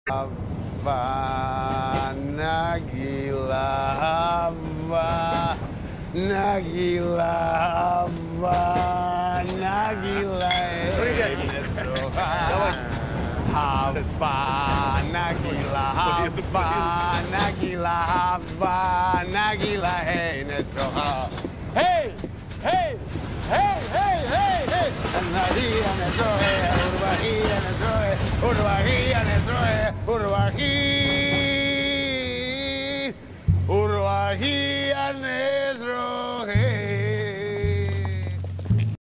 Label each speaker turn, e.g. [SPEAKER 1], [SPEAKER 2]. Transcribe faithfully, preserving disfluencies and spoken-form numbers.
[SPEAKER 1] Hava, Nagila, Hava, Nagila, Hava, Nagila. Hava, Nagila, Hava, Nagila, Hava, Nagila, hey, Nesroha. Hey, hey, hey, hey, hey, hey. Urvahi, Nesrohe, Urvahi, Nesrohe, Urvahi, Nesrohe, Urvahi.